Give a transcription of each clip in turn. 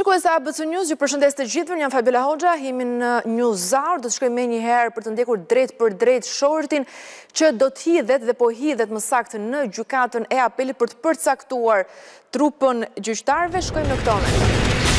Shikues e ABC News, ju përshëndes të gjithëve, jam Fabiola Hoxha, jemi në Newshour, do të shkojmë me një herë për të ndjekur drejt për drejt shortin që do të hidhet dhe po hidhet më saktë në gjykatën e apelit për të përcaktuar trupën gjyqtarëve. Shkojmë në këto momente.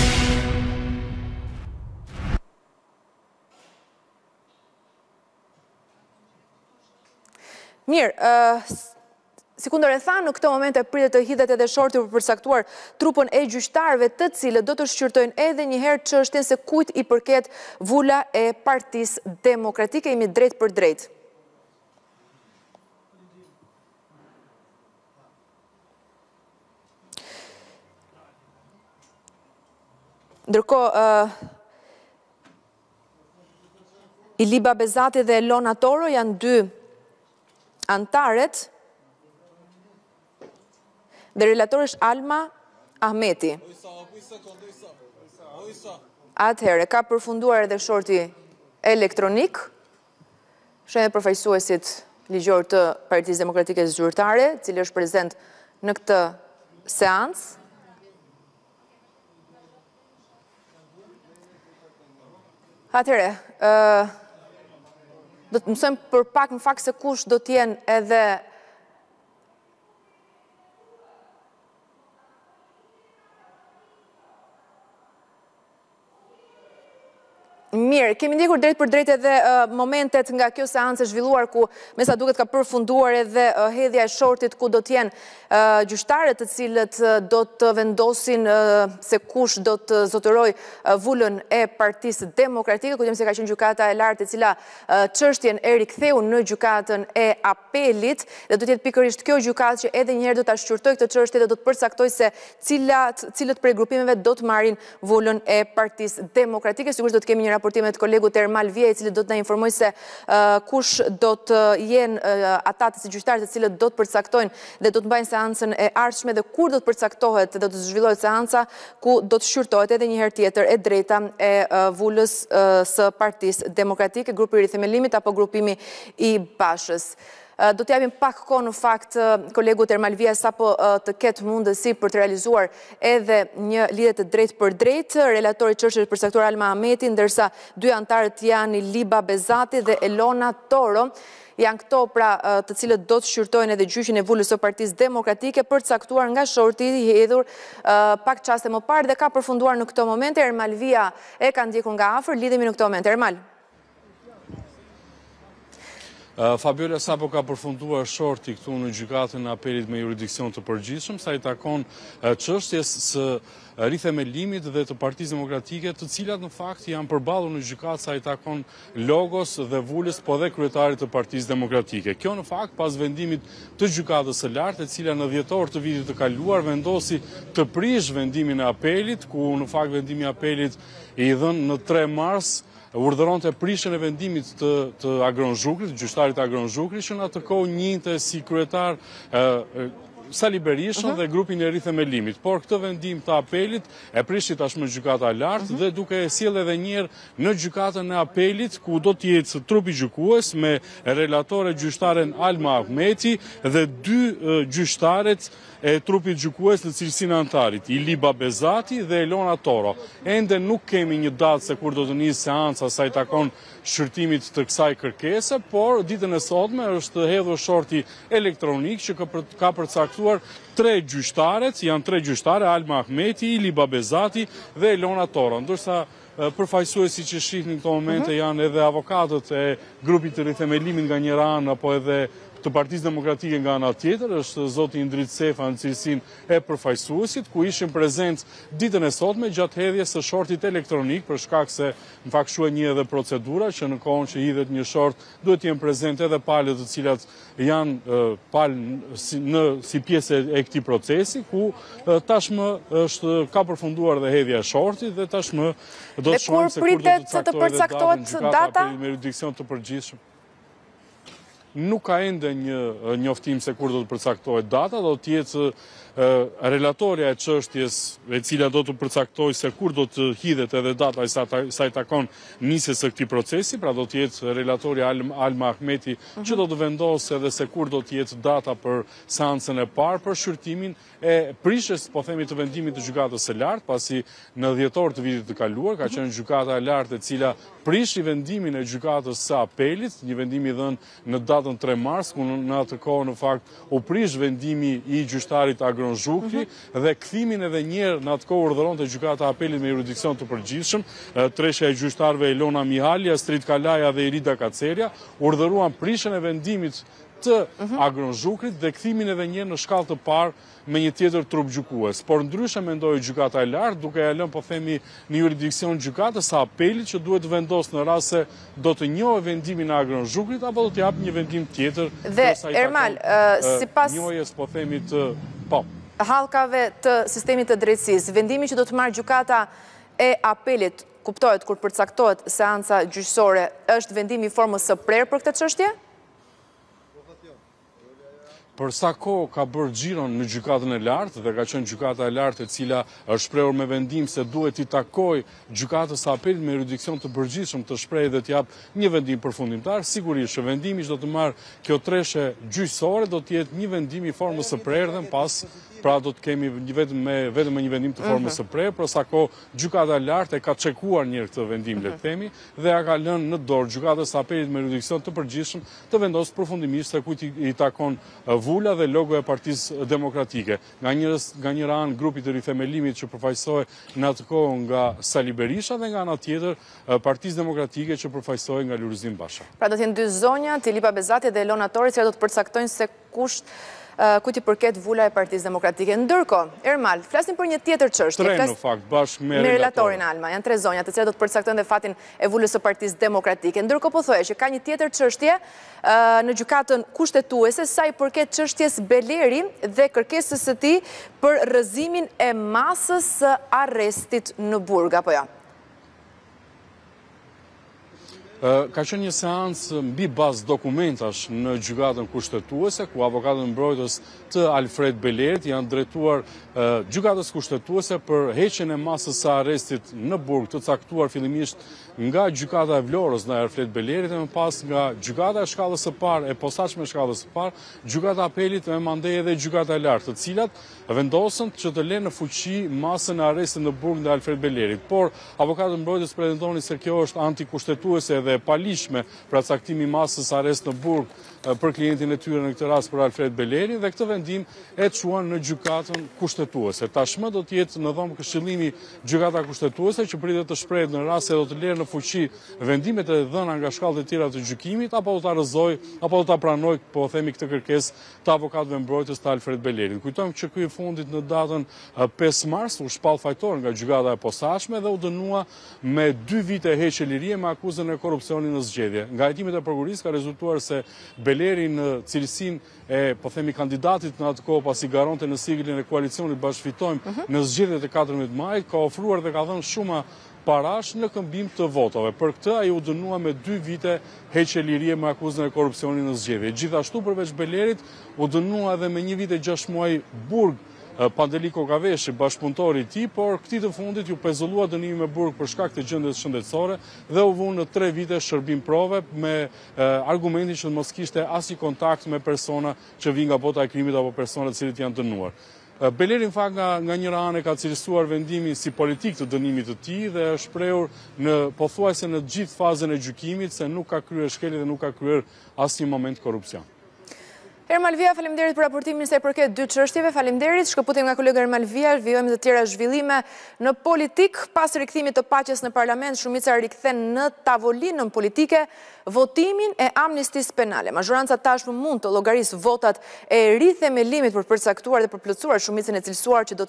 Mirë, si kundër e tha, në këto momente pritet të hidhet edhe shorti për përcaktuar trupën e gjyqtarëve, të cilët do të shqyrtojnë edhe një herë çështjen se kujt i përket vula e Partisë Demokratike. Jemi drejt për drejt. Ndërkohë, Iliba Bezati dhe Elona Toro janë dy antarët dhe relatori është Alma Ahmeti. Atëherë, ka përfunduar edhe shorti elektronik, shenë përfaqësuesit ligjor të Partisë Demokratike Zyrtare, cili është prezent në këtë seancë. Atëherë, do të mësojmë për pak në fakt se kush do t'jen edhe mirë, kemi ndjekur drejt për drejt edhe momentet nga kjo seancë e zhvilluar ku me sa duket ka përfunduar edhe hedhja e shortit ku do t'jen gjyqtarët të cilët do të vendosin se kush do të zotëroj vullën e Partisë Demokratike. Kujtojmë se ka qenë gjykata e lartë e cila çështjen e riktheu në gjykatën e apelit dhe do të jetë pikërisht kjo gjykatë që edhe një herë do ta shqyrtojë këtë çështje dhe do të përcaktojë se cilët prej grupimeve do të marrin vullën e Partisë Demokratike. Sigurisht do të kemi një raportimet kolegut Ermal Vje, i cili do të na informojë se kush do të jenë ata të gjyqtarët të cilët do të përcaktojnë dhe do të mbajnë seancën e ardhshme dhe kur do të përcaktohet dhe do të zhvillohet seanca ku do të shqyrtohet edhe një herë tjetër e drejta e vulës së Partisë Demokratike, grupi i rithemelimit apo grupimi i Bashës. Do t'japim pak kohë në fakt kolegut Ermal Vija sapo të ketë mundësi për të realizuar edhe një lidhje të drejtë për drejtë. Relatori çështjes përcaktuar Alma Ahmeti, ndërsa dy antarët janë Iliba Bezati dhe Elona Toro. Janë këto pra të cilët do të shqyrtojnë edhe gjyqin e vulës së Partisë Demokratike përcaktuar nga shorti i hedhur pak çaste më parë dhe ka përfunduar në këto momente. Ermal Vija e ka ndjekur nga afër, lidhemi në këto momente. Ermal. Fabiola, sapo ka përfunduar shorti këtu në gjykatën e apelit me jurisdiksion të përgjithshëm, sa i takon çështjes së rithemelimit dhe të Partisë Demokratike, të cilat në fakt janë përballur në gjykatë sa i takon logos dhe vulës, po dhe kryetarit të Partisë Demokratike. Kjo në fakt pas vendimit të gjykatës së lartë, e cila në dhjetor të vitit të kaluar vendosi të prish vendimin e apelit, ku në fakt vendimi i apelit i dhënë në 3 mars urdhëronte prishjen e vendimit të Agron Zhukrit, gjyqtarit Agron Zhukrit, që në atë kohë njinte si kryetar Sali Berishën dhe grupin e rithemelimit. Por këtë vendim të apelit e prishti tashmë gjykata e lartë dhe duke e sjell edhe një herë në gjykatën e apelit, ku do të jetë trupi gjykues me relatore gjyqtaren Alma Ahmeti dhe dy gjyqtarët e trupit gjykues në cilësinë antarit, Iliba Bezati dhe Elona Toro. Ende nuk kemi një datë se kur do të nisë seanca sa i takon shqyrtimit të kësaj kërkese, por ditën e sotme është hedhur shorti elektronik që ka përcaktuar 3 gjyqtarët, janë 3 gjyqtare, Alma Ahmeti, Iliba Bezati dhe Elona Toro, ndërsa përfaqësuesi që shihni në këto momente janë edhe avokatët e grupit të rithemelimit nga njëra anë apo edhe të Partisë Demokratike nga ana tjetër, është zoti Indrit Sefa në cilësinë e përfaqësuesit, ku ishin prezent ditën e sotme gjatë hedhjes së shortit elektronik, për shkak se në fakt shuhet një edhe procedura që në kohën që hidhet një short duhet të jenë prezent edhe palët të cilat janë palë si pjesë e këtij procesi, ku tashmë ka përfunduar dhe hedhja e shortit dhe tashmë do të shohim se kur do të përcaktohet data me jurisdiksion të përgjithshëm. Nuk ka ende një njoftim se kur do të përcaktohet data, do të jetë relatoria e çështjes e cila do të përcaktoj se kur do të hidhet edhe data sa i takon nisjes së këtij procesi, pra do të jetë relatoria Alma Ahmeti që do të vendosë edhe se kur do të jetë data për seancën e parë për shqyrtimin e prishjes, po themi, të vendimit të gjykatës së lartë, pasi në dhjetor të vitit të kaluar ka qenë gjykata e lartë e cila prishi vendimin e gjykatës së apelit, një vendim i dhënë në datën 3 mars, ku në atë kohë në fakt u prish vendimi i gjyqtarit Agron Zhukri dhe kthimin edhe një herë në atë kohë urdhëronte gjykata e apelit me jurisdiksion të përgjithshëm, treshja e gjyqtarëve Elona Mihali, Astrid Kalaja dhe Irida Kaceria urdhëruan prishjen e vendimit të Agron Zhukrit dhe kthimin edhe një në shkallë të parë me një tjetër trup gjykues. Por ndryshe mendoi gjykata e lartë, duke ja lënë, po themi, në jurisdiksion gjykatës së apelit që duhet vendosë në rast se do të njohë vendimin e Agron Zhukrit apo do të japë një vendim tjetër. Dhe Ermal, sipas njohjes, po themi, të hallkave të sistemit të drejtësisë, vendimi që do të marrë gjykata e apelit, kuptohet kur përcaktohet seanca gjyqësore, është vendimi i formës së prerë për këtë çështje? Për sa kohë ka bërë xhiron në gjykatën e lartë dhe ka qenë gjykata e lartë e cila është shprehur me vendim se duhet i takoj gjykatës së apelit me jurisdiksion të përgjithshëm të shprehë dhe të jap një vendim përfundimtar, sigurisht që vendimi që do të marrë kjo treshe gjyqësore do të jetë një vendim i formës së prerë dhe pas pra do të kemi vetëm me një vendim të formës së prerë, por sa kohë gjykata e lartë e ka çekuar një këtë vendim, le të themi, dhe ja ka lënë në dorë gjykatës së apelit me jurisdiksion të përgjithshëm të vendosë përfundimisht se kujt i takon vula dhe logo e Partisë Demokratike. Nga një anë grupi të rithemelimit që përfaqësohej në atë kohë nga Sali Berisha dhe nga ana tjetër Partisë Demokratike që përfaqësohej nga Lulzim Basha. Pra do të jenë dy zonja, Tilipa Bezati dhe Elona Tori, që do të përcaktojnë se kujt i përket vula e Partisë Demokratike. Ndërkohë, Ermal, flasim për një tjetër çështje. Tre në fakt, bashkë me relatorin Alma, janë tre zonja, të cilat do të përcaktojnë dhe fatin e vulës së Partisë Demokratike. Ndërkohë po thoje që ka një tjetër çështje në gjykatën kushtetuese sa i përket çështjes Beleri dhe kërkesës së tij për rrëzimin e masës së arrestit në Burg, apo jo? Ka qenë një seancë mbi bazë dokumentash në gjykatën kushtetuese, ku avokatët mbrojtës të Alfred Belerit janë drejtuar gjykatës kushtetuese për heqjen e masës së arrestit në Burg, të caktuar fillimisht nga gjykata e Vlorës në Alfred Belerit e më pas nga gjykata e shkallës së parë, e posaçme shkallës së parë, gjykata e apelit me mandej edhe gjykata e lartë, të cilat vendosën që të lënë në fuqi masën e arrestit në Burg në Alfred Belerit. Por avokatët mbrojtës pretendonin se kjo është antikushtetuese dhe palishme pra caktimi masës arrest në Burg për klientin e tyre në këtë rast për Alfred Beleri dhe këtë vendim e çuan në gjykatën kushtetuese. Tashmë do të jetë në dhomë këshillimi gjykata kushtetuese që pritet të shprehet në rast se do të lërë në fuqi vendimet e dhëna nga shkallët e tjera të gjykimit apo do ta rrëzoj apo do ta pranoj, po themi, këtë kërkesë të avokatëve mbrojtës të Alfred Belerit. Kujtojmë që ky i fundit në datën 5 mars u shpall fajtor nga gjykata e posaçme dhe u dënua me 2 vite heqje lirie me akuzën e korrupsionit në zgjedhje. Nga hetimet e prokurisë ka rezultuar se Beleri në cilësinë e, po themi, kandidatit në atë kohë pasi garonte në siglin e koalicionit Bashkëfitojmë në zgjedhjet e 14 majit, ka ofruar dhe ka dhënë shumë parash në këmbim të votave. Për këtë ai u dënua me 2 vite heqje lirie me akuzën e korrupsionit në zgjedhje. Gjithashtu përveç Belerit u dënua edhe me 1 vit e 6 muaj Burg Pandeli Kokaveshi, bashkëpunëtori i tij, por këtij të fundit ju pezullua dënimi me Burg për shkak të gjendjes shëndetësore dhe u vënë në 3 vite shërbim prove me argumentin që mos kishte asnjë kontakt me persona që vinë nga bota e krimit apo persona të cilët janë dënuar. Beleri në fakt nga njëra anë ka cilësuar vendimin si politik të dënimit të tij dhe është shprehur në pothuajse në gjithë fazën e gjykimit se nuk ka kryer shkelje dhe nuk ka kryer asnjë moment korrupsion. Ermal Via, faleminderit për raportimin sa i përket 2 çështjeve. Faleminderit. Shkëputim nga kolega Ermal Via. Vijojmë të tjera zhvillime në politik. Pas rikthimit të paqes në parlament, shumica rikthen në tavolinën politike votimin e amnistisë penale. Mazhoranca tashmë mund të llogarisë votat e rithemelimit për përcaktuar dhe për plotësuar shumicën e cilësuar që do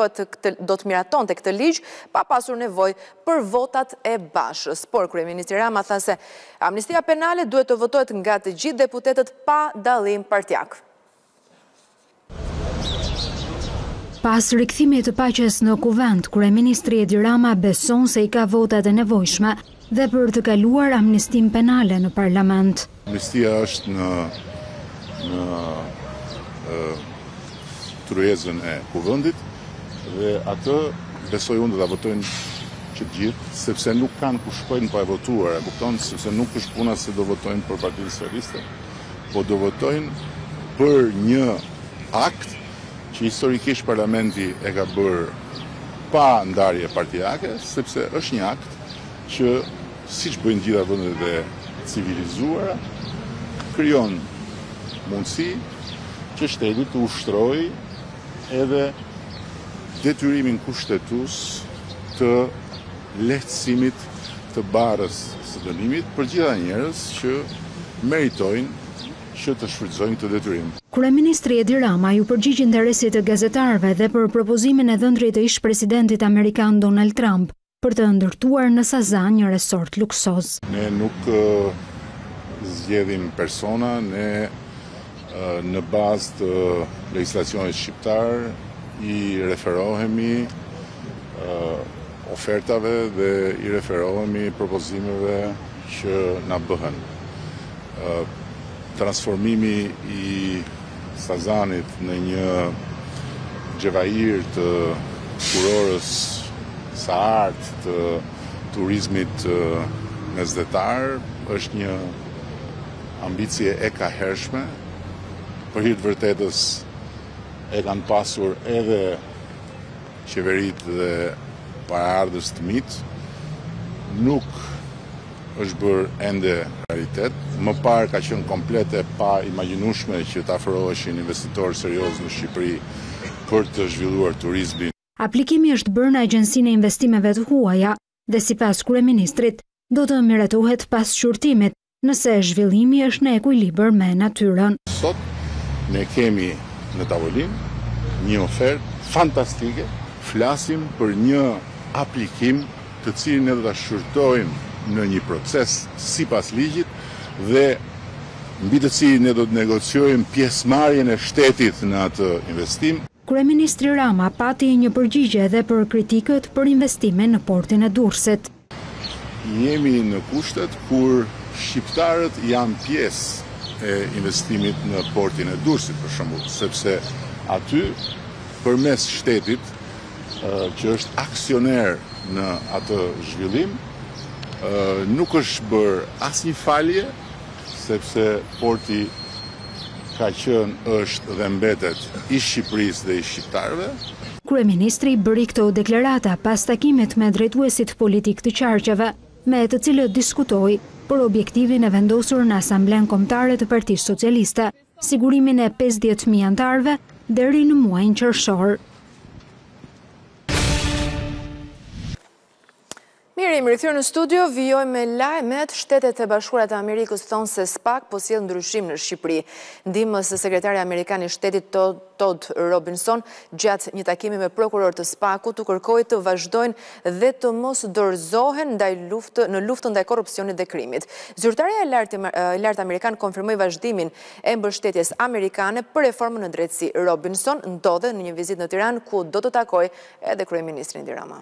të miratonte këtë ligj pa pasur nevojë për votat e bashës. Por kryeministri Rama tha se amnistia penale duhet të votohet nga të gjithë deputetët pa dallim partijak. Pas rikthimit të paqes në kuvend, kryeministri Edi Rama beson se i ka votat e nevojshme dhe për të kaluar amnistin penale në parlament. Amnistia është në tryezën e kuvendit dhe atë besoj unë do ta votojnë që gjithë, sepse nuk kanë ku shkojnë pa e votuar, e kupton, sepse nuk është puna se do votojnë për Partinë Socialiste, po do votojnë për një akt që historikisht parlamenti e ka bërë pa ndarje partijake, sepse është një akt që, siç bëjnë gjitha vendet e civilizuara, krijon mundësi që shteti të ushtrojë edhe detyrimin kushtetues të lehtësimit të barrës së dënimit për gjitha njerëz që meritojnë që të shfrytëzojnë këtë detyrim. Kryeministri Edi Rama ju përgjigj interesit të gazetarëve dhe për propozimin e dhëndrit të ish-presidentit amerikan Donald Trump për të ndërtuar në Sazan një resort luksoz. Ne nuk zgjedhim persona, ne në bazë të legjislacionit shqiptar i referohemi ofertave dhe i referohemi propozimeve që na bëhen. Transformimi i Sazanit në një xhevair të kurorës së artë të turizmit mesdhetar është një ambicie e kahershme. Për hir të vërtetës e kanë pasur edhe qeveritë dhe paraardhës të mit, nuk është bërë ende realitet. Më parë ka qenë komplete pa imagjinueshme që të afroheshin investitorë serioz në Shqipëri për të zhvilluar turizmin. Aplikimi është bërë në Agjencinë e Investimeve të Huaja dhe sipas kryeministrit do të miratohet pas shurtimit nëse zhvillimi është në ekuilibër me natyrën. Sot ne kemi në tavolinë një ofertë fantastike. Flasim për një aplikim të cilin ne do ta shurtojmë në një proces sipas ligjit dhe mbi të cilin ne do të negociojmë pjesëmarrjen e shtetit në atë investim. Kryeministri Rama pati një përgjigje edhe për kritikët për investime në portin e Durrësit. Jemi në kushtet kur shqiptarët janë pjesë e investimit në portin e Durrësit për shembull, sepse aty përmes shtetit që është aksioner në atë zhvillim, nuk është bërë asnjë falje, sepse porti ka qenë, është dhe mbetet i Shqipërisë dhe i shqiptarëve. Kryeministri bëri këto deklarata pas takimit me drejtuesit politik të qarqeve, me të cilët diskutoi për objektivin e vendosur në Asamblen Kombëtare të Partisë Socialiste, sigurimin e 50.000 anëtarëve deri në muajin qershor. Mirë, jemi rikthyer në studio, vijojmë me lajmet. Shtetet e Bashkuara të Amerikës thonë se SPAC po sjell ndryshim në Shqipëri. Ndihmës sekretari amerikan i shtetit Todd Robinson gjatë një takimi me prokuror të SPAC-ut u kërkoi të vazhdojnë dhe të mos dorëzohen në luftën ndaj korrupsionit dhe krimit. Zyrtaria e lartë amerikan konfirmoi vazhdimin e mbështetjes amerikane për reformën në drejtësi. Robinson ndodhet në një vizitë në Tiranë ku do të takojë edhe kryeministrin Edi Rama.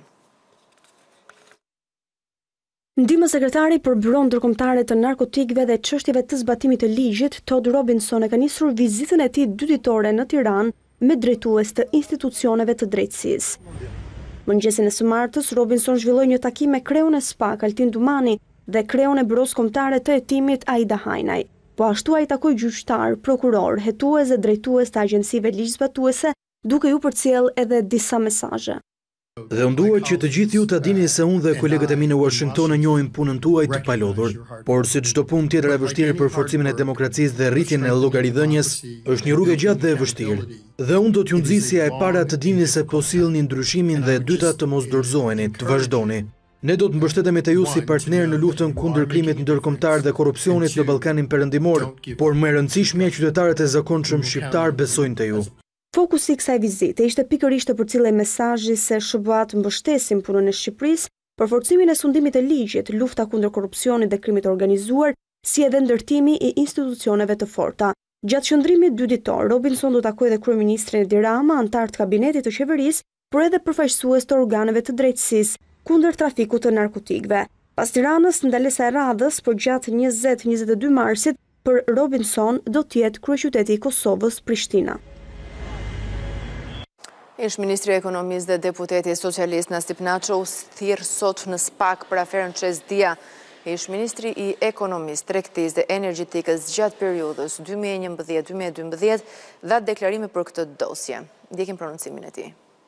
Ndihmë sekretari për Byron Ndërkombëtare të Narkotikëve dhe çështjeve të zbatimit të ligjit, Todd Robinson e ka nisur vizitën e tij ditore në Tiranë me drejtues të institucioneve të drejtësisë. Mëngjesin e së martës, Robinson zhvilloi një takim me kreun e SPAC, Altin Dumani, dhe kreun e Byros Kombëtare të Hetimit, Aida Hajnaj. Po ashtu ai takoi gjyqtar, prokuror, hetues dhe drejtues të agjencive ligjzbatuese, duke ju përcjell edhe disa mesazhe. Dhe unë duhet që të gjithë ju të dini se unë dhe kolegët e mi në Washington e njohim punën tuaj të palodhur, por si çdo punë tjetër e vështirë për forcimin e demokracisë dhe rritjen e llogaridhënies, është një rrugë e gjatë dhe e vështirë. Dhe unë do t'ju nxjisja e para të dini se po sillni ndryshimin dhe e dyta të mos dorëzoheni, të vazhdoni. Ne do të mbështetemi te ju si partner në luftën kundër krimit ndërkombëtar dhe korrupsionit në Ballkanin Perëndimor, por më e rëndësishmja qytetarët e zakonshëm shqiptar besojnë te ju. Fokusi i kësaj vizite ishte pikërisht të përcjellë mesazhi se SBA-t mbështesin punën e Shqipërisë për forcimin e sundimit të ligjit, lufta kundër korrupsionit dhe krimit të organizuar, si edhe ndërtimi i institucioneve të forta. Gjatë qëndrimit 2 ditor, Robinson do takojë edhe kryeministrin Edi Rama, antar të kabinetit të qeverisë, por edhe përfaqësues të organeve të drejtësisë kundër trafikut të narkotikëve. Pas Tiranës, ndalesa e radhës për gjatë 20-22 marsit për Robinson do të jetë kryeqyteti i Kosovës, Prishtina. Ish Ministri e Ekonomisë dhe deputeti socialist Nasip Naço u thirr sot në SPAK për aferën Çezdia. Ish Ministri i Ekonomisë, Tregtisë dhe Energjetikës gjatë periudhës 2011-2012 dha deklarime për këtë dosje. Ndjekim prononcimin e tij.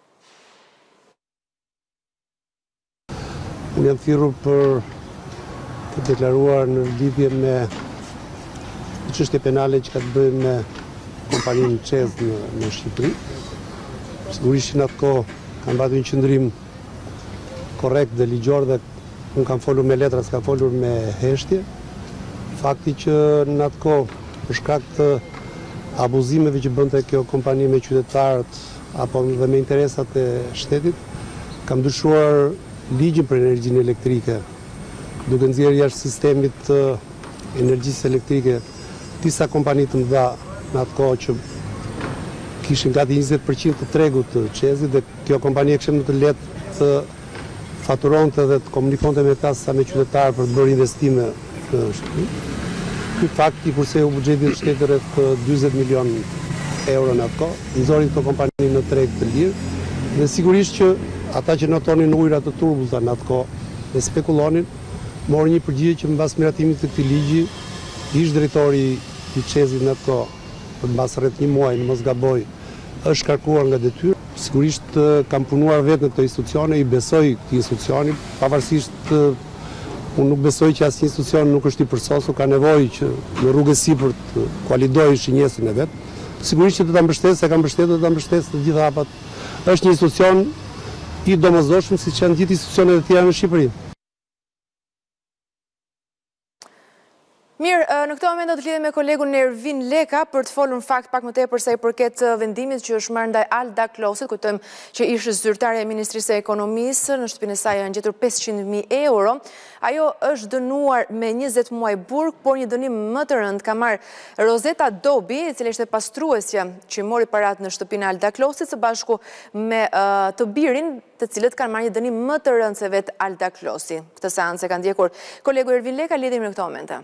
Unë jam thirrur për të deklaruar në lidhje me çështje penale që ka të bëjë me kompaninë ÇEZ në Shqipëri. Sigurisht që në atë kohë kam bërë një qëndrim korrekt dhe ligjor dhe unë kam folur me letra, s'kam folur me heshtje. Fakti që në atë kohë për shkak të abuzimeve që bënte kjo kompani me qytetarët apo dhe me interesat e shtetit, kam ndryshuar ligjin për energjinë elektrike, duke nxjerrë jashtë sistemit të energjisë elektrike disa kompani të mëdha në atë kohë që kishin gati 20% të tregut të ÇEZ-it dhe kjo kompani e kishte më të lehtë të faturonte dhe të komunikonte me ta sa me qytetarë për të bërë investime në Shqipëri. Ky fakt i kurseu buxhetin e shtetit rreth 40 milion euro në atë kohë, nxorin këto kompani në treg të lirë dhe sigurisht që ata që notonin ujëra të turbullta në atë kohë dhe spekulonin, morën një përgjigje që mbas miratimit të këtij ligji, ish drejtori i ÇEZ-it në atë kohë, për mbas rreth një muaji, në mos gaboj, është shkarkuar nga detyrë. Sigurisht kam punuar vetë në këtë institucione, i besoj këtij institucioni, pavarësisht unë nuk besoj që asnjë institucion nuk është i përsosur, ka nevojë që në rrugë sipër të kualidojë shinjesën e vet. Sigurisht që do ta mbështes, se kam mbështetur, do ta mbështes të gjitha hapat. Është një institucion i domosdoshëm siç janë gjithë institucionet e tjera në Shqipëri. Mirë, në këtë moment do të lidhem me kolegun Ervin Leka për të folur në fakt pak më tepër sa i përket vendimit që është marrë ndaj Alda Klosit. Kujtojmë që ishte zyrtare e Ministrisë së Ekonomisë, në shtëpinë e saj janë gjetur 500.000 euro. Ajo është dënuar me 20 muaj burg, por një dënim më të rënd ka marrë Rozeta Dobi, e cila ishte pastruesja që mori parat në shtëpinë e Alda Klosit së bashku me të birin, të cilët kanë marrë një dënim më të rënd se vetë Alda Klosi. Këtë seancë ka ndjekur kolegu Ervin Leka, lidhemi në këtë moment.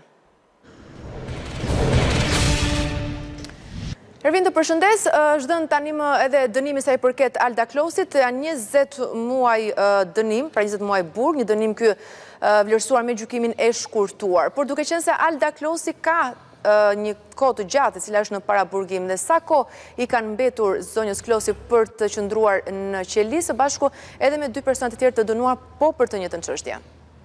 Ervin, të përshëndes, është dhënë tani më edhe dënimi sa i përket Alda Klosit, janë 20 muaj dënim, pra 20 muaj burg, një dënim ky vlerësuar me gjykimin e shkurtuar. Por duke qenë se Alda Klosi ka një kohë të gjatë, e cila është në paraburgim, dhe sa kohë i kanë mbetur zonjës Klosi për të qëndruar në qeli, së bashku edhe me 2 personat të tjerë të dënuar po për të njëjtën çështje.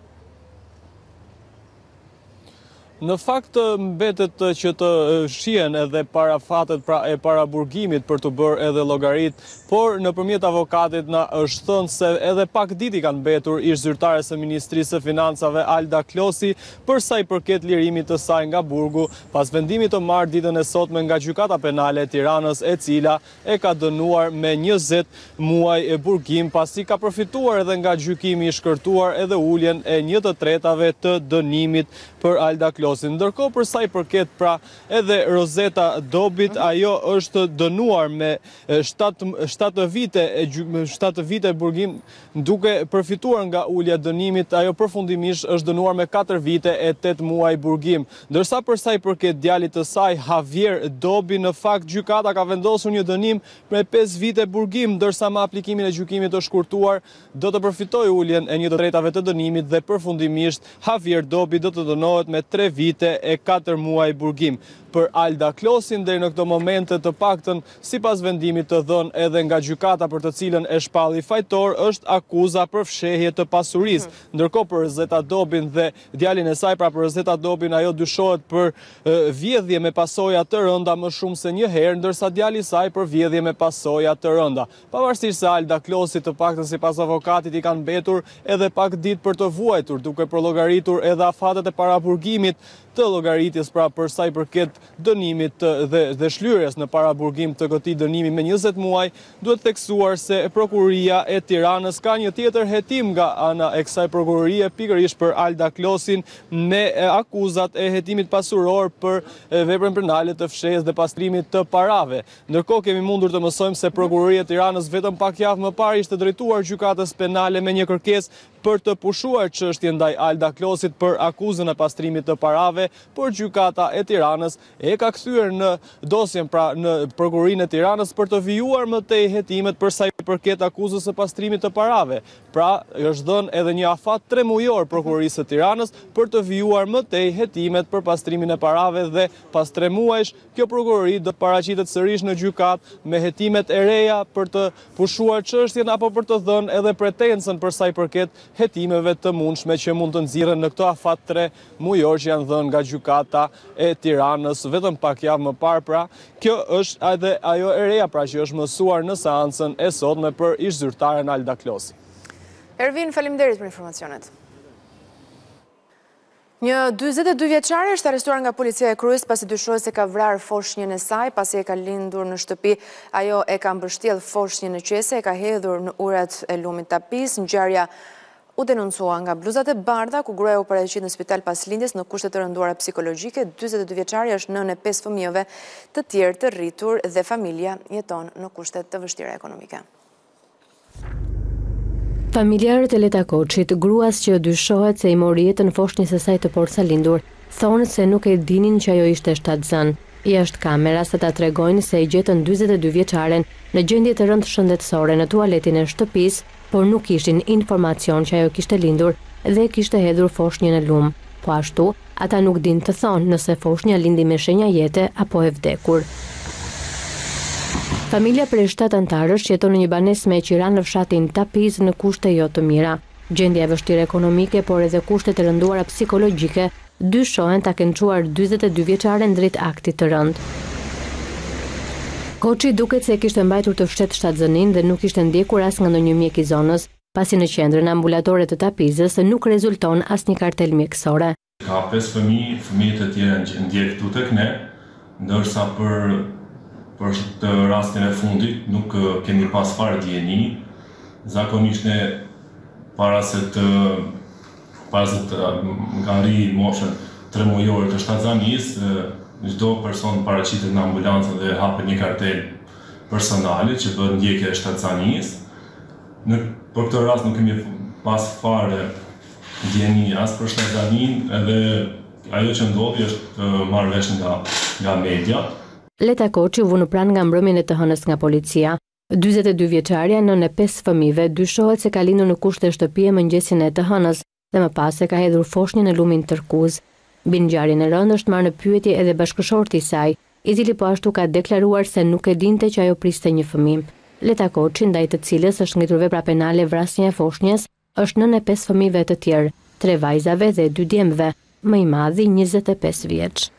Në fakt mbetet që të shihen edhe parafatet e paraburgimit për të bërë edhe llogarit, por nëpërmjet avokatit na është thënë se edhe pak ditë kanë mbetur ish zyrtare së Ministrisë së Financave Alda Klosi për sa i përket lirimit të saj nga burgu, pas vendimit të marrë ditën e sotme nga Gjykata Penale e Tiranës, e cila e ka dënuar me 20 muaj e burgim, pasi ka përfituar edhe nga gjykimi i shkërtuar edhe uljen e 1/3 të dënimit për Alda Klosi. Ndërkohë për sa i përket pra edhe Rozeta Dobit, ajo është dënuar me 7 vite burgim, duke përfituar nga ulja dënimit, ajo përfundimisht është dënuar me 4 vite e 8 muaj burgim. Ndërsa për sa i përket djalit të saj, Javier Dobi, në fakt gjykata ka vendosur një dënim me 5 vite burgim, ndërsa me aplikimin e gjykimit të shkurtuar do të përfitojë uljen e 1/3 të dënimit dhe përfundimisht Javier Dobi do të dënohet me 3 vite e 4 muaj burgim. Për Alda Klosin deri në këto momente të paktën sipas vendimit të dhënë edhe nga gjykata për të cilën e shpalli fajtor është akuza për fshehje të pasurisë. Ndërkohë për Rozeta Dobin dhe djalin e saj, pra për Rozeta Dobin, ajo dyshohet për vjedhje me pasoja të rënda më shumë se një herë, ndërsa djali i saj për vjedhje me pasoja të rënda. Pavarësisht se Alda Klosi të paktën sipas avokatit i kanë mbetur edhe pak ditë për të vuajtur, duke llogaritur edhe afatet e paraburgimit të llogaritjes, pra për sa i përket dënimit dhe shlyrjes në paraburgim të këtij dënimi me 20 muaj, duhet theksuar se prokuroria e Tiranës ka një tjetër hetim nga ana e kësaj prokurorie pikërisht për Alda Klosin me akuzat e hetimit pasuror për veprën penale të fshehjes dhe pastrimit të parave. Ndërkohë kemi mundur të mësojmë se prokuroria e Tiranës vetëm pak javë më parë ishte drejtuar gjykatës penale me një kërkesë për të pushuar çështjen ndaj Alda Klosit për akuzën e pastrimit të parave parave, por gjykata e Tiranës e ka kthyer në dosjen pra në prokurorinë e Tiranës për të vijuar më tej hetimet për sa i përket akuzës së pastrimit të parave. Pra, është dhënë edhe një afat 3 mujor prokurorisë së Tiranës për të vijuar më tej hetimet për pastrimin e parave dhe pas 3 muajsh kjo prokurori do të paraqitet sërish në gjykat me hetimet e reja për të pushuar çështjen apo për të dhënë edhe pretencën për sa i përket hetimeve të mundshme që mund të nxirren në këto afat 3 mujor që janë dhënë nga gjykata e Tiranës vetëm pak javë më parë. Pra, kjo është edhe ajo e reja pra që është mësuar në seancën e sotme për ish-zyrtaren Alda Klosi. Ervin, faleminderit për informacionet. Një 42 vjeçare është arrestuar nga policia e Krujës pasi dyshohet se ka vrarë foshnjën e saj, pasi e ka lindur në shtëpi, ajo e ka mbështjellë foshnjën në qese, e ka hedhur në urat e lumit tapis. Ngjarja u denuncua nga bluzat e bardha, ku gruaja u paraqit në spital pas lindjes në kushte të rënduara psikologjike. 42 vjeçaria është nënë e 5 fëmijëve të tjerë të rritur dhe familja jeton në kushte të vështira ekonomike. Familjarët e Leta Koçit, gruas që dyshohet se i mori jetën foshnjës së saj të porsalindur, thonë se nuk e dinin që ajo ishte shtatzën. Jashtë kameras ata tregojnë se i gjetën 42 vjeçaren në gjendje të rëndë shëndetësore në tualetin e shtëpisë, por nuk kishin informacion që ajo kishte lindur dhe kishte hedhur foshnjën në lum. Po ashtu, ata nuk din të thonë nëse foshnja lindi me shenja jete apo e vdekur. Familja prej 7 antarësh jeton në një banesë me qiran në fshatin Tapiz në kushte jo të mira. Gjendja e vështirë ekonomike, por edhe kushte të rënduara psikologjike, dyshohen ta kenë çuar 42 vjeçaren drejt aktit të rënd. Koçi duket se kishte mbajtur të fshet shtatzënin dhe nuk ishte ndjekur as nga ndonjë mjek i zonës, pasi në qendrën ambulatore të Tapizës nuk rezulton asnjë kartel mjekësore. Ka 5 fëmijë të tjerë ndjek këtu tek ne, ndërsa për të rastin e fundit nuk kemi pas fare dieni. Zakonisht ne para se të ngari moshën 3 mujore të shtatzanisë, çdo person paraqitet në ambulancë dhe hapet një kartel personale që bëhet ndjekja e shtatzanisë. Për këtë rast nuk kemi pas fare dieni as për shtatzanin, edhe ajo që ndodhi është marrë vesh nga media. Leta Koçi u vënë pranë nga mbrëmjen e të hënës nga policia. 42 vjeçaria, nënë e 5 fëmijëve, dyshohet se ka lindur në kushte shtëpie mëngjesin e të hënës dhe më pas se ka hedhur foshnjën në lumin tërkuz. Mbi ngjarjen e rëndë është marrë në pyetje edhe bashkëshorti i saj, i cili po ashtu ka deklaruar se nuk e dinte që ajo priste një fëmijë. Leta Koçi, ndaj të cilës është ngritur vepra penale vrasja e foshnjës, është nënë e 5 fëmijëve të tjerë, 3 vajzave dhe 2 djemve, më i madhi 25 vjeç.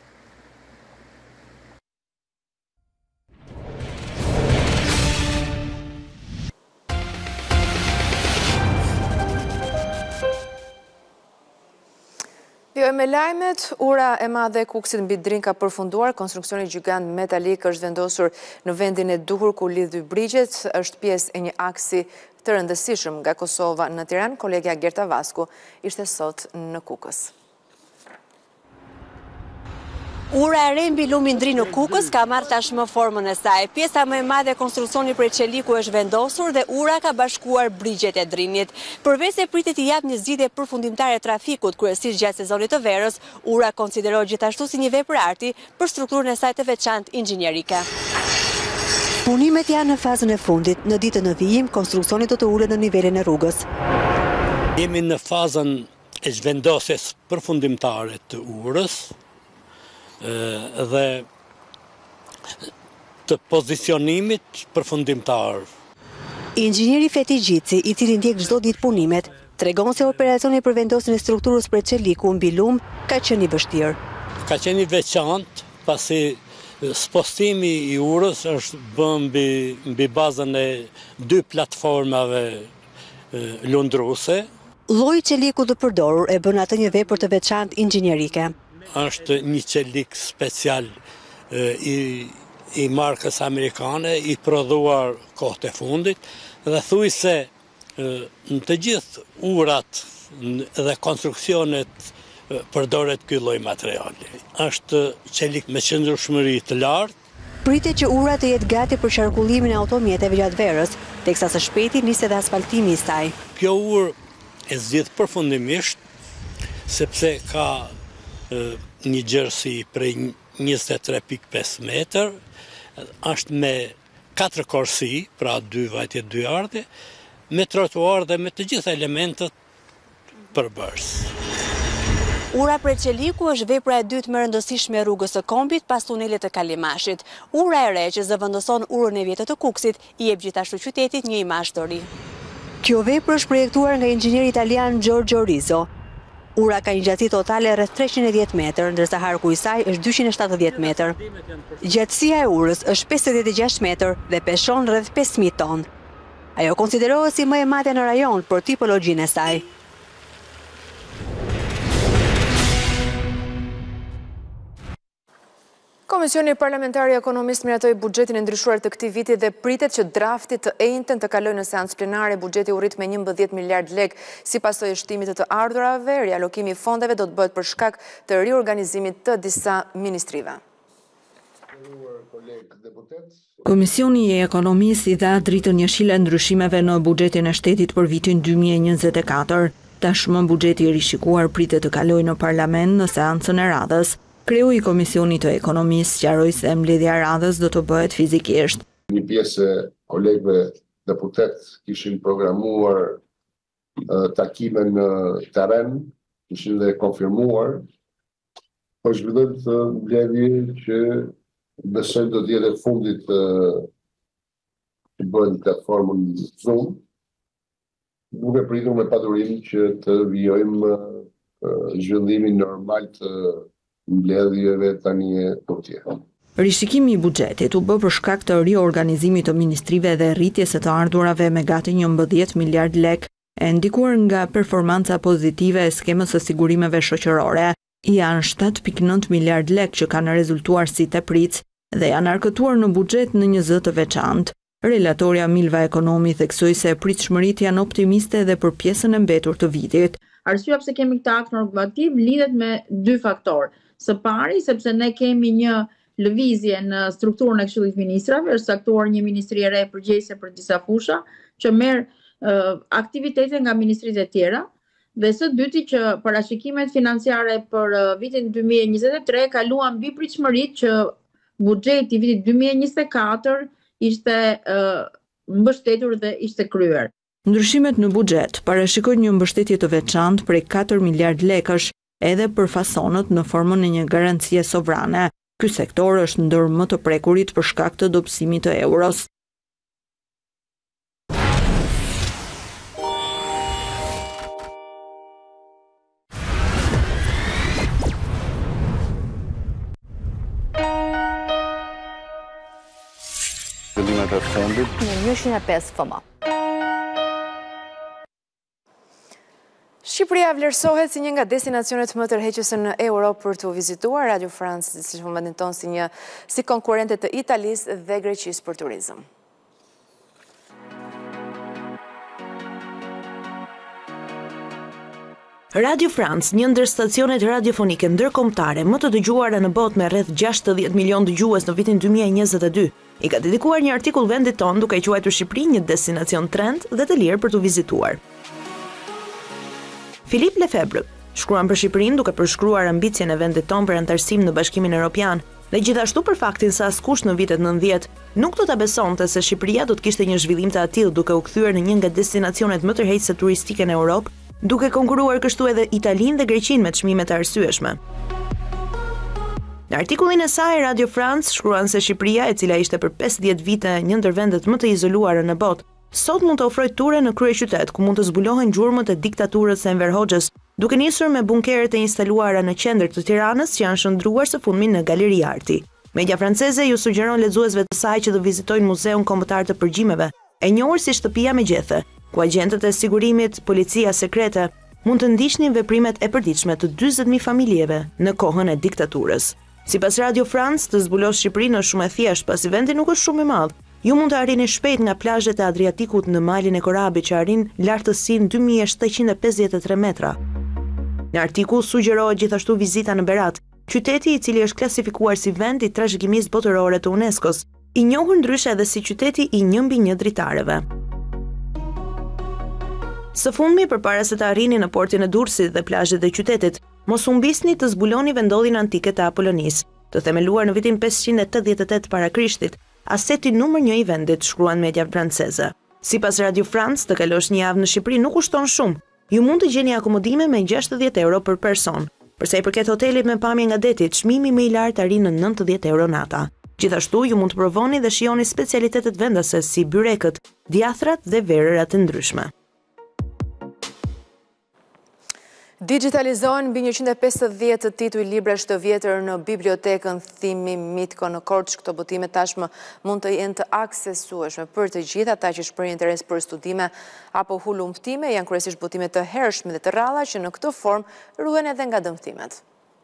Jo me lajmet, ura e madhe e Kukësit mbi Drin ka përfunduar, konstruksioni gjigant metalik është vendosur në vendin e duhur ku lidh dy brigjet, është pjesë e një aksi të rëndësishëm nga Kosova në Tiranë. Kolegja Gerta Vasku ishte sot në Kukës. Ura e re mbi lumin Drin në Kukës ka marrë tashmë formën e saj. Pjesa më e madhe e konstruksioni prej qeliku është vendosur dhe ura ka bashkuar brigjet e Drinit. Përveç se pritet i jap një zgjidhje përfundimtare trafikut, kryesisht gjatë sezonit të verës, ura konsiderohet gjithashtu si një vepër arti për strukturën e saj të veçantë inxhinierike. Punimet janë në fazën e fundit. Në ditën e vijim, konstruksioni do të ulet në nivelin e rrugës. Jemi në fazën e zhvendosjes përfundimtare të urës dhe të pozicionimit përfundimtar. Inxhinieri Feti Gjitsi, i cili ndjek çdo ditë punimet, tregon se operacioni për vendosjen e strukturës për qeliku mbi lum ka qenë i vështirë. Ka qenë i veçantë pasi spostimi i urës është bën mbi bazën e 2 platformave lundruese. Lloji i qelikut të përdorur e bën atë një vepër të veçantë inxhinierike. Është një qelik special i markës amerikane, i prodhuar kohët e fundit, dhe thuj se në të gjithë urat dhe konstruksionet përdoret ky lloj materiali. Është qelik me qëndrueshmëri të lartë. Pritet që ura të jetë gati për qarkullimin e automjeteve gjatë verës, teksa së shpejti nis edhe asfaltimi i saj. Kjo urë e zgjidh përfundimisht sepse ka një gjërësi prej 23.5 metër, është me 4 korsi, pra 2 vajtje 2 ardhe, me trotuar dhe me të gjitha elementet përbërës. Ura prej Qeliku është vepra e dytë më rëndësishme e rrugës së Kombit pas tunelit të Kalimashit. Ura e re që zëvendëson urën e vjetër të Kuksit i jep gjithashtu qytetit një imazh të ri. Kjo vepër është projektuar nga inxhinieri italian Giorgio Rizzo. Ura ka një gjatësi totale rreth 310 metër, ndërsa harku i saj është 270 metër. Gjatësia e urës është 56 metër dhe peshon rreth 5000 ton. Ajo konsiderohet si më e madhe në rajon për tipologjinë e saj. Komisioni Parlamentari Ekonomist miratoi buxhetin e ndryshuar të këtij viti dhe pritet që drafti të enjten të kalojë në seancë plenare. Buxheti u rrit me 11 miliard lekë si pasojë e shtimit të ardhurave. Rialokimi i fondeve do të bëhet për shkak të riorganizimit të disa ministrive. Komisioni i Ekonomisë i dha dritën jeshile ndryshimeve në buxhetin e shtetit për vitin 2024. Tashmë buxheti i rishikuar pritet të kalojë në parlament në seancën e radhës. Kreu i Komisionit të Ekonomisë sqaroi se mbledhja e radhës do të bëhet fizikisht. Një pjesë e kolegëve deputet kishin programuar takime në terren, kishin dhe konfirmuar, po zhvillohet mbledhje që besoj do të jetë fundit të bëhen platformën Zoom, duke pritur me padurim që të vijojmë zhvillimin normal të mbledhjeve tani e tutje. Rishikimi i buxhetit u bë për shkak të riorganizimit të ministrive dhe rritjes së të ardhurave me gati 11 miliard lekë, e ndikuar nga performanca pozitive e skemës së sigurimeve shoqërore. Janë 7.9 miliard lekë që kanë rezultuar si tepritës dhe janë arkëtuar në buxhet në një zë të veçantë. Relatorja Milva Ekonomi theksoi se pritshmëritë janë optimiste edhe për pjesën e mbetur të vitit. Arsyeja pse kemi këtë akt normativ lidhet me dy faktorë. Së pari, sepse ne kemi një lëvizje në strukturën e Këshillit të Ministrave, është saktuar një ministri e re përgjegjëse për disa fusha, që merr aktivitete nga ministritë e tjera, dhe së dyti që parashikimet financiare për vitin 2023 kaluan mbi pritshmëritë që buxheti i vitit 2024 ishte mbështetur dhe ishte kryer. Ndryshimet në buxhet parashikojnë një mbështetje të veçantë prej 4 miliard lekësh edhe për fasonët në formën e një garancie sovrane. Ky sektor është ndër më të prekurit për shkak të dobësimit të euros. Zhvillimet e fundit. 105 FMA. Shqipëria vlerësohet si një nga destinacionet më tërheqëse në Europë për të vizituar. Radio France si vëmendon si konkurrente të Italisë dhe Greqisë për turizëm. Radio France, një ndër stacionet radiofonike ndërkombëtare më të dëgjuara në botë me rreth 60 milion dëgjues në vitin 2022, i ka dedikuar një artikull vendit tonë duke quajtur Shqipëri një destinacion trend dhe të lirë për të vizituar. Philippe Lefebvre shkruan për Shqipërinë duke përshkruar ambicien e vendit tonë për antarësim në Bashkimin Evropian dhe gjithashtu për faktin se askush në vitet 90 nuk do ta besonte se Shqipëria do të kishte një zhvillim të atill duke u kthyer në një nga destinacionet më tërheqëse turistike në Europë, duke konkuruar kështu edhe Italinë dhe Greqinë me çmime të arsyeshme. Në artikullin e saj, Radio France shkruan se Shqipëria, e cila ishte për 50 vite një ndër vendet më të izoluara në botë, sot mund të ofrojë ture në kryeqytet ku mund të zbulohen gjurmët e diktaturës së Enver Hoxhës, duke nisur me bunkeret e instaluara në qendër të Tiranës që janë shndruar së fundmi në Galeri Arti. Media franceze ju sugjeron lexuesve të saj që të vizitojnë Muzeun Kombëtar të Përgjimeve, e njohur si Shtëpia me gjethe, ku agentët e sigurimit, policia sekrete mund të ndiqnin veprimet e përditshme të 40.000 familjeve në kohën e diktaturës. Sipas Radio France, të zbulosh Shqipërinë është shumë e thjeshtë, pasi vendi nuk është shumë i madh. Ju mund të arrini shpejt nga plazhet e Adriatikut në malin e Korabit që arrin lartësinë 2753 metra. Në artikull sugjerohet gjithashtu vizita në Berat, qyteti i cili është klasifikuar si vend i trashëgimisë botërore të UNESCO-s, i njohur ndryshe edhe si qyteti i 1/1 dritareve. Së fundmi, përpara se të arrini në portin e Durrësit dhe plazhet e qytetit, Mos humbisni të zbuloni vendodhin antike të Apollonis, të themeluar në vitin 588 para Krishtit, aseti numër 1 i vendit, shkruan media franceze. Sipas Radio France, të kalosh një javë në Shqipëri nuk kushton shumë. Ju mund të gjeni akomodime me 60 euro për person. Përsa i përket hotelit me pamje nga deti, çmimi më i lartë arrin në 90 euro nata. Gjithashtu, ju mund të provoni dhe shijoni specialitetet vendase si byrekët, djathrat dhe verërat e ndryshme. Digitalizohen mbi 150 tituj librash të vjetër në bibliotekën Thimi Mitko në Korçë. Këto botime tashmë mund të jenë të aksesueshme për të gjithë ata që shprehin interes për studime apo hulumtime, janë kryesisht botime të hershme dhe të rralla që në këtë formë ruhen edhe nga dëmtimet.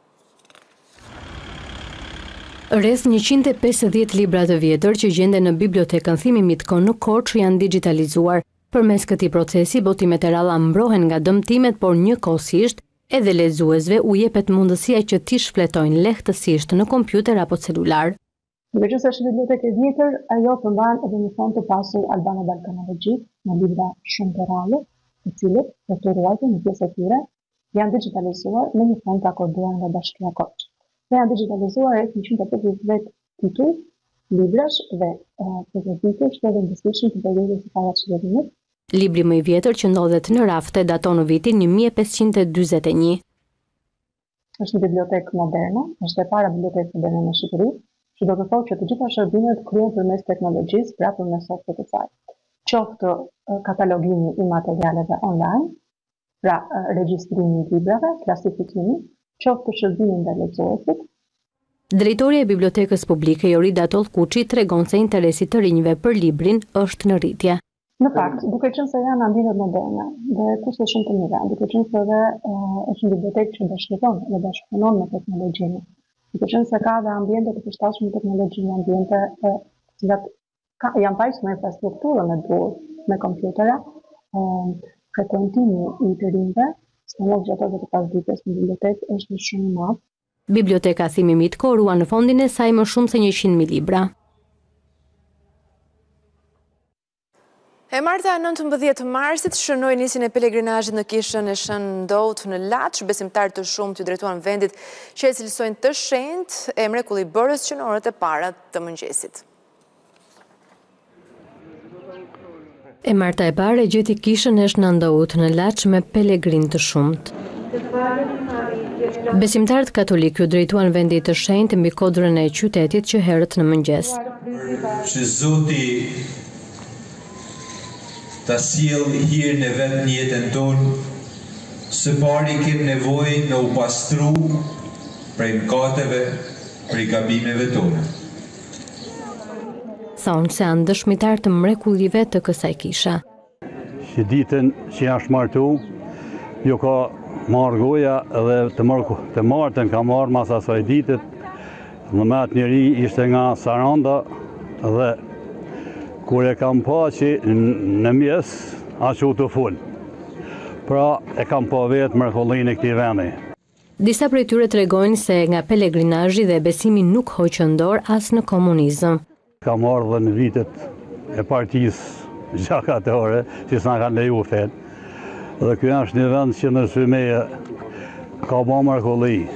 Rreth 150 libra të vjetër që gjenden në bibliotekën Thimi Mitko në Korçë janë digitalizuar. Përmes këtij procesi, botimet e rralla mbrohen nga dëmtimet, por njëkohësisht edhe lexuesve u jepet mundësia që t'i shfletojnë lehtësisht në kompjuter apo celular. Duke qenë se është bibliotekë e vjetër, ajo përmban edhe një fond të pasur albano-balkanologjik me libra shumë të rrallë, të cilët për të ruajtur në pjesë të tyre janë digitalizuar me një fond të akorduar nga Bashkia Korçë. Ne janë digitalizuar rreth 150 tituj, librash dhe periodike që edhe ndësishëm të periodës së para çlirimit. Libri më i vjetër që ndodhet në rafte daton në vitin 1541. Është një bibliotekë moderne, është e para bibliotekë moderne në Shqipëri, që do të thotë që të gjitha shërbimet kryhen përmes teknologjisë, pra përmes softit të saj. Qoftë katalogimi i materialeve online, pra regjistrimi i librave, klasifikimi, qoftë shërbimi ndaj lexuesit. Drejtoria e Bibliotekës Publike Jorida Tollkuçi tregon se interesi të rinjve për librin është në rritje. Në fakt, duke qenë se janë ambientet moderne dhe kushtet shumë të mira, duke qenë se edhe është një bibliotekë që bashkëton dhe bashkëpunon me teknologjinë, duke qenë se ka dhe ambiente të përshtatshme teknologji, ambiente të cilat janë pajisur me infrastrukturën e duhur me kompjutera, frekuentimi i të rinjve, stanok gjatë të pasdites në bibliotekë është shumë i madh. Biblioteka Thimi Mitko ruan në fondin e saj më shumë se 100.000 libra. E marta 19 marsit shënoi nisjen e pelegrinazhit në kishën e Shën Ndot në Laç. Besimtarë të shumtë i drejtuan vendit që e cilësojnë të shenjtë e mrekulliborës që në orët e para të mëngjesit. E marta e parë gjeti kishën e Shën Ndot në Laç me pelegrin të shumtë. Besimtarët katolik ju drejtuan vendit të shenjtë mbi kodrën e qytetit që herët në mëngjes. Që Zoti ta sjell hirën e vet në jetën tonë, së pari kemi nevojë në u pastru prej mëkateve, prej gabimeve tona. Thonë se janë dëshmitar të mrekullive të kësaj kishe. Që ditën që janë shmartu, jo ka marrë goja dhe të martën ka marrë mas asaj ditët. Në metë njëri ishte nga Saranda dhe kur e kam pa që në mjes, aqë u të full. Pra e kam pa vetë mrekullinë e këtij vendi. Disa prej tyre tregojnë se nga pelegrinazhi dhe besimi nuk hoqën dorë as në komunizëm. Kam ardhur në vitet e partisë gjakatore, që s'na kanë leju fetë. Dhe kjo është një vend që në Symeje ka ba mrekulli.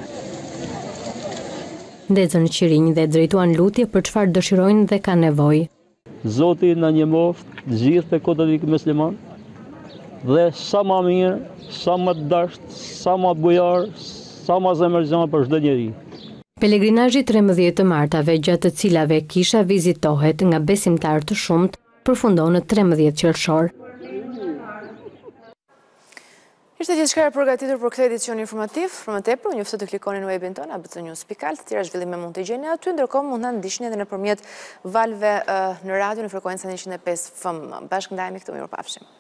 Ndezën qirinj dhe drejtuan lutje për çfarë dëshirojnë dhe kanë nevojë. Zoti na njëmoft gjithë të katolik musliman dhe sa më mirë, sa më dashur, sa më bujar, sa më zemërzon për çdo njeri. Pelegrinazhi 13 martave, gjatë të cilave kisha vizitohet nga besimtarë të shumtë, përfundon në 13 qershor. Ishte gjithçka e përgatitur për këtë edicion informativ. Për më tepër, ju ftoj të klikoni në webin tonë abcnews.al, të tjera zhvillime mund të gjeni aty, ndërkohë mund na ndiqni edhe nëpërmjet valve në radio në frekuencën 105 FM. Bashkë ndajemi këtu, mirupafshim.